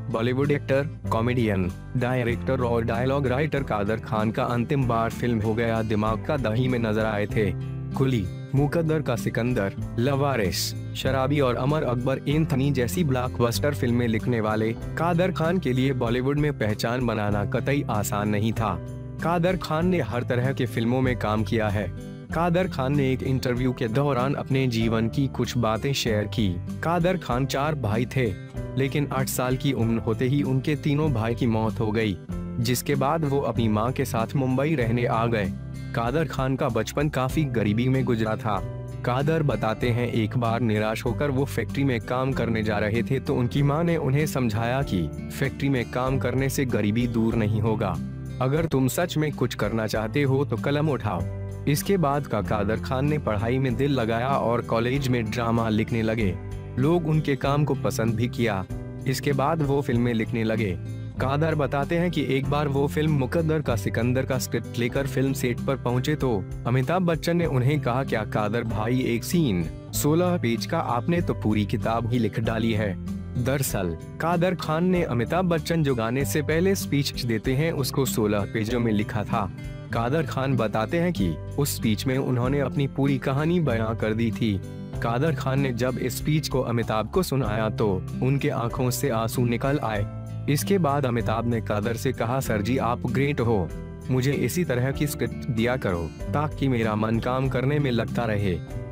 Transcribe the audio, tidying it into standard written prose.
Bollywood actor, comedian, director और dialogue writer Kader Khan का अंतिम बार फिल्म हो गया दिमाग का दही में नजर आए थे। कुली, मुकद्दर का सिकंदर, लवारिस, शराबी और अमर अकबर एंथनी जैसी ब्लॉकबस्टर फिल्में लिखने वाले कादर खान के लिए बॉलीवुड में पहचान बनाना कतई आसान नहीं था। कादर खान ने हर तरह के फिल्मों में काम किया है। कादर खान ने एक इंटरव्यू के दौरान अपने जीवन की कुछ बातें शेयर की। कादर खान 4 भाई थे, लेकिन 8 साल की उम्र होते ही उनके तीनों भाई की मौत हो गई, जिसके बाद वो अपनी मां के साथ मुंबई रहने आ गए। कादर खान का बचपन काफी गरीबी में गुजरा था। कादर बताते हैं, एक बार निराश होकर वो फैक्ट्री में काम करने जा रहे थे तो उनकी मां ने उन्हें समझाया कि फैक्ट्री में काम करने से गरीबी दूर नहीं होगा, अगर तुम सच में कुछ करना चाहते हो तो कलम उठाओ। इसके बाद का कादर खान ने पढ़ाई में दिल लगाया और कॉलेज में ड्रामा लिखने लगे। लोग उनके काम को पसंद भी किया। इसके बाद वो फिल्में लिखने लगे। कादर बताते हैं कि एक बार वो फिल्म मुकद्दर का सिकंदर का स्क्रिप्ट लेकर फिल्म सेट पर पहुंचे तो अमिताभ बच्चन ने उन्हें कहा, क्या कादर भाई, एक सीन 16 पेज का, आपने तो पूरी किताब ही लिख डाली है। दरअसल कादर खान ने अमिताभ बच्चन जो गाने से पहले स्पीच देते हैं उसको 16 पेजों में लिखा था। कादर खान बताते हैं कि उस स्पीच में उन्होंने अपनी पूरी कहानी बयां कर दी थी। कादर खान ने जब इस स्पीच को अमिताभ को सुनाया तो उनके आंखों से आंसू निकल आए। इसके बाद अमिताभ ने कादर से कहा, सर जी आप ग्रेट हो, मुझे इसी तरह की स्क्रिप्ट दिया करो ताकि मेरा मन काम करने में लगता रहे।